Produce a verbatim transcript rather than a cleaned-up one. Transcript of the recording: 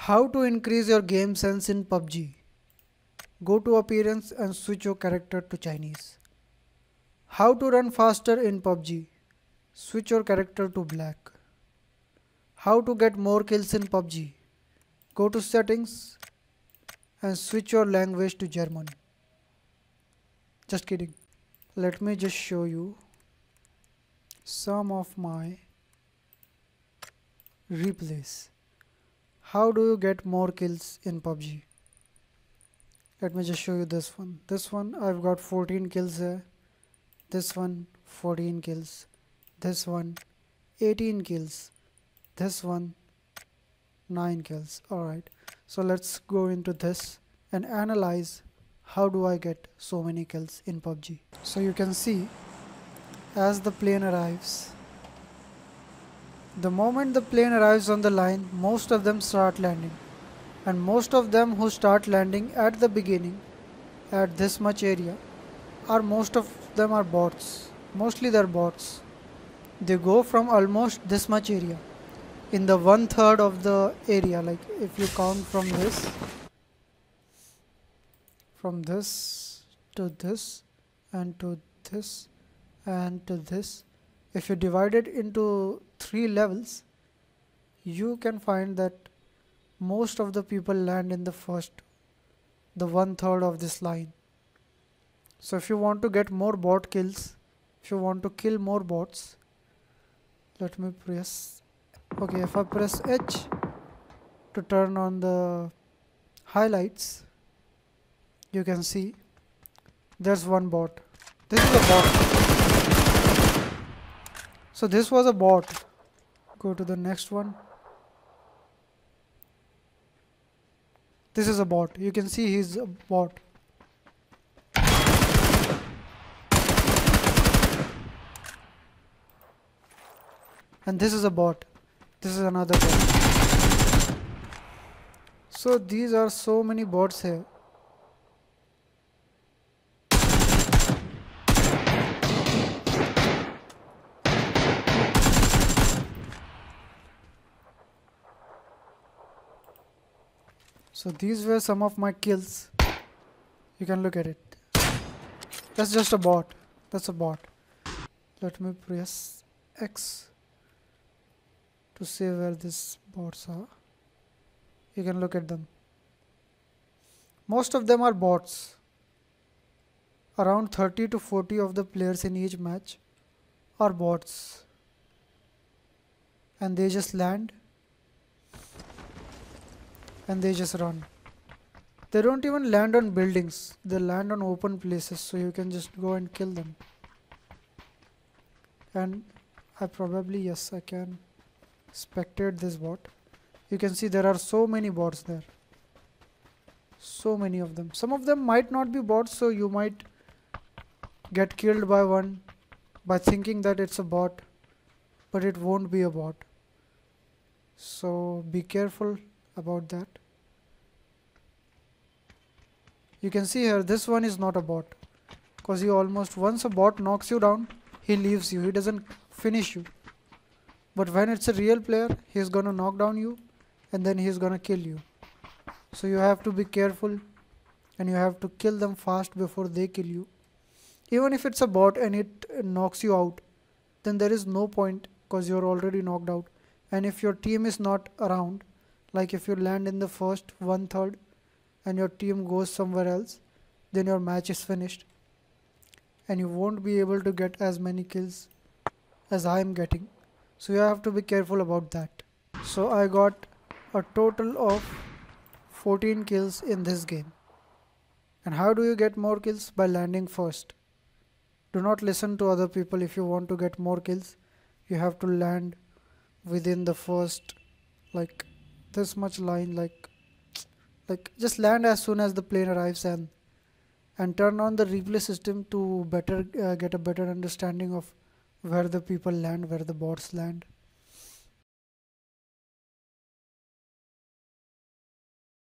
How to increase your game sense in P U B G? Go to appearance and switch your character to Chinese. How to run faster in P U B G? Switch your character to black. How to get more kills in P U B G? Go to settings and switch your language to German. Just kidding. Let me just show you some of my replays. How do you get more kills in P U B G? Let me just show you this one. This one I've got fourteen kills here. This one fourteen kills. This one eighteen kills. This one nine kills. Alright, so let's go into this and analyze how do I get so many kills in P U B G. So you can see as the plane arrives, the moment the plane arrives on the line, most of them start landing, and most of them who start landing at the beginning at this much area are most of them are bots. Mostly they're bots. They go from almost this much area in the one third of the area. Like if you count from this from this to this and to this and to this, if you divide it into three levels, you can find that most of the people land in the first, the one third of this line. So if you want to get more bot kills, if you want to kill more bots, let me press, okay, if I press H to turn on the highlights, you can see there's one bot. This is a bot. So this was a bot. Go to the next one. This is a bot. You can see he's a bot. And this is a bot. This is another bot. So these are so many bots here. So these were some of my kills. You can look at it. That's just a bot. That's a bot. Let me press X to see where these bots are. You can look at them. Most of them are bots. Around thirty to forty of the players in each match are bots. And they just land and they just run. They don't even land on buildings. They land on open places, so you can just go and kill them. And I probably, yes, I can spectate this bot. You can see there are so many bots there. So many of them. Some of them might not be bots, so you might get killed by one by thinking that it's a bot, but it won't be a bot. So be careful about that. You can see here this one is not a bot, because he almost, once a bot knocks you down, he leaves you, he doesn't finish you. But when it's a real player, he's gonna knock down you and then he's gonna kill you. So you have to be careful and you have to kill them fast before they kill you. Even if it's a bot and it knocks you out, then there is no point, because you're already knocked out. And if your team is not around, like if you land in the first one third and your team goes somewhere else, then your match is finished and you won't be able to get as many kills as I am getting. So you have to be careful about that. So I got a total of fourteen kills in this game. And how do you get more kills? By landing first. Do not listen to other people. If you want to get more kills, you have to land within the first, like this much line, like like just land as soon as the plane arrives, and and turn on the replay system to better uh, get a better understanding of where the people land, where the bots land.